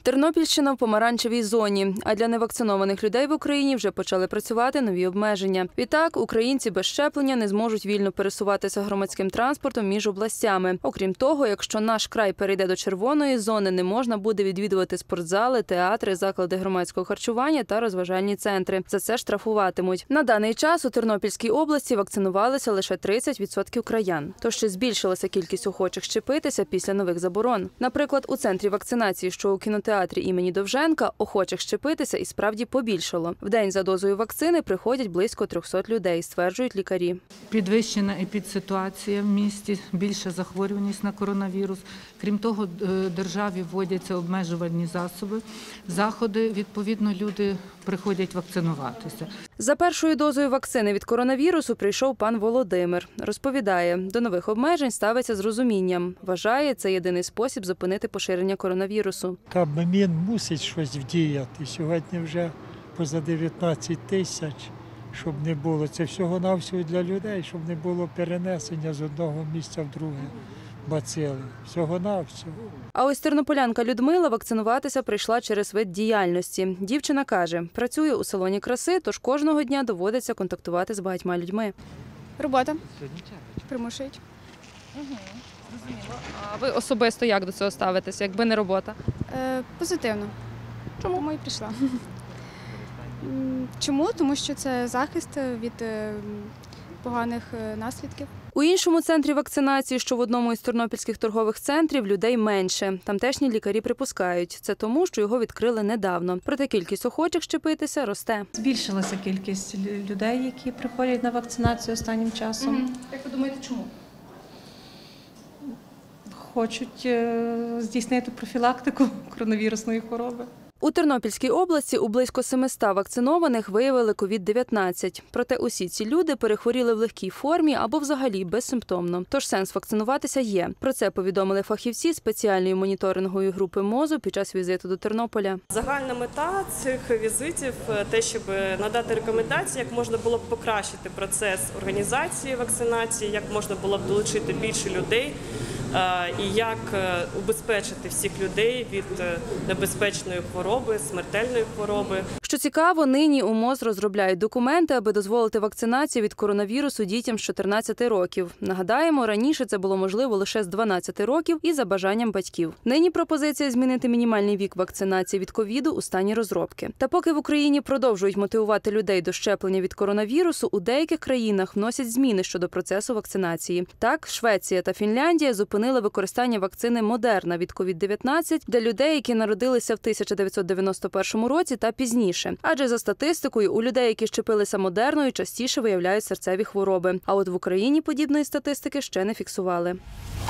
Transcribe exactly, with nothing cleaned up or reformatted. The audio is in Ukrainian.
Тернопільщина в помаранчевій зоні, а для невакцинованих людей в Україні вже почали працювати нові обмеження. Відтак, українці без щеплення не зможуть вільно пересуватися громадським транспортом між областями. Окрім того, якщо наш край перейде до червоної зони, не можна буде відвідувати спортзали, театри, заклади громадського харчування та розважальні центри. За це штрафуватимуть. На даний час у Тернопільській області вакцинувалися лише тридцять відсотків краян. Тож ще збільшилася кількість охочих щепитися після нових заборон. Наприклад, у центрі вакцинації, що у кінотеатрі театрі імені Довженка, охочих щепитися і справді побільшало. В день за дозою вакцини приходять близько трьохсот людей, стверджують лікарі. Підвищена епідситуація в місті, більша захворюваність на коронавірус. Крім того, державі вводяться обмежувальні засоби, заходи, відповідно, люди приходять вакцинуватися. За першою дозою вакцини від коронавірусу прийшов пан Володимир. Розповідає, до нових обмежень ставиться з розумінням. Вважає, це єдиний спосіб зупинити поширення коронавірусу. Кабмін мусить щось вдіяти. Сьогодні вже поза дев'ятнадцять тисяч, щоб не було. Це всього-навсього для людей, щоб не було перенесення з одного місця в друге. Бацили. Всього-навсього. А ось тернополянка Людмила вакцинуватися прийшла через вид діяльності. Дівчина каже, працює у салоні краси, тож кожного дня доводиться контактувати з багатьма людьми. Робота. Примушують. Угу. Зрозуміло. А ви особисто як до цього ставитеся, якби не робота? Е, позитивно. Чому? Тому і прийшла. Чому? Тому що це захист від поганих наслідків. У іншому центрі вакцинації, що в одному із тернопільських торгових центрів, людей менше. Тамтешні лікарі припускають, це тому, що його відкрили недавно. Проте кількість охочих щепитися росте. Збільшилася кількість людей, які приходять на вакцинацію останнім часом. Угу. Як ви думаєте, чому? Хочуть здійснити профілактику коронавірусної хвороби. У Тернопільській області у близько семисот вакцинованих виявили ковід дев'ятнадцять. Проте усі ці люди перехворіли в легкій формі або взагалі безсимптомно. Тож сенс вакцинуватися є. Про це повідомили фахівці спеціальної моніторингової групи МОЗу під час візиту до Тернополя. Загальна мета цих візитів – те, щоб надати рекомендації, як можна було б покращити процес організації вакцинації, як можна було б долучити більше людей, і як убезпечити всіх людей від небезпечної хвороби, смертельної хвороби. Що цікаво, нині у МОЗ розробляють документи, аби дозволити вакцинацію від коронавірусу дітям з чотирнадцяти років. Нагадаємо, раніше це було можливо лише з дванадцяти років і за бажанням батьків. Нині пропозиція змінити мінімальний вік вакцинації від ковіду у стані розробки. Та поки в Україні продовжують мотивувати людей до щеплення від коронавірусу, у деяких країнах вносять зміни щодо процесу вакцинації. Так, Швеція та Фінляндія зупинили використання вакцини Модерна від ковід дев'ятнадцять для людей, які народилися в тисяча дев'ятсот дев'яносто першому році та пізніше. Адже за статистикою, у людей, які щепилися Модерною, частіше виявляють серцеві хвороби. А от в Україні подібної статистики ще не фіксували.